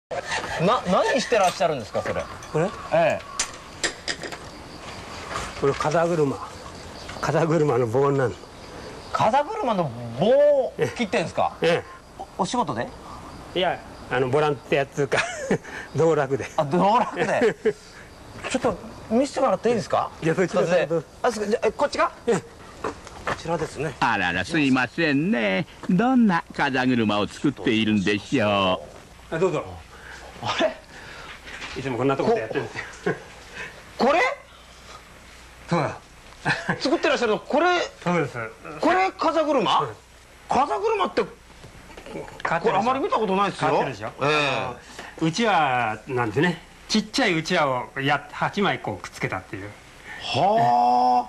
何してらっしゃるんですか、それ。 これええ。 これ風車の棒になるの。 風車の棒を切ってんですか。 えお仕事で。 え。いや、ボランティアっていうか道楽で。 あ、道楽で。ちょっと見せてもらっていいですか。 じゃあそっちで。 じゃあこっちか。こちらですね。 あらら、すいませんね。どんな風車を作っているんでしょう。どうぞ。 あれ、 いつもこんなとこでやってるんですよ。 これそうだ。 作ってらっしゃるの、これ。 そうです。 これ風車。風車ってこれあまり見たことないですよ。 うちわなんでね、ちっちゃいうちわを8枚こうくっつけたっていう。 は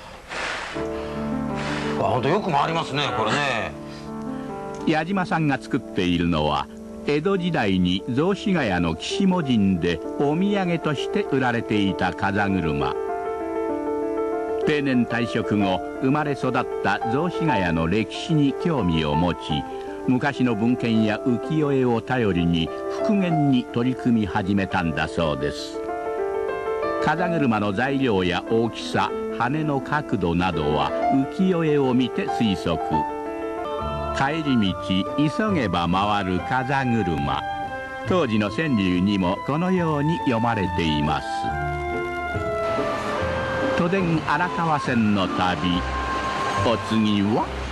あ。本当よく回りますね、これね。 矢島さんが作っているのは、江戸時代に雑司ヶ谷の岸母神でお土産として売られていた風車。定年退職後、生まれ育った雑司ヶ谷の歴史に興味を持ち、昔の文献や浮世絵を頼りに復元に取り組み始めたんだそうです。風車の材料や大きさ、羽の角度などは浮世絵を見て推測。帰り道急げば回る風車。当時の川柳にもこのように読まれています。都電荒川線の旅、お次は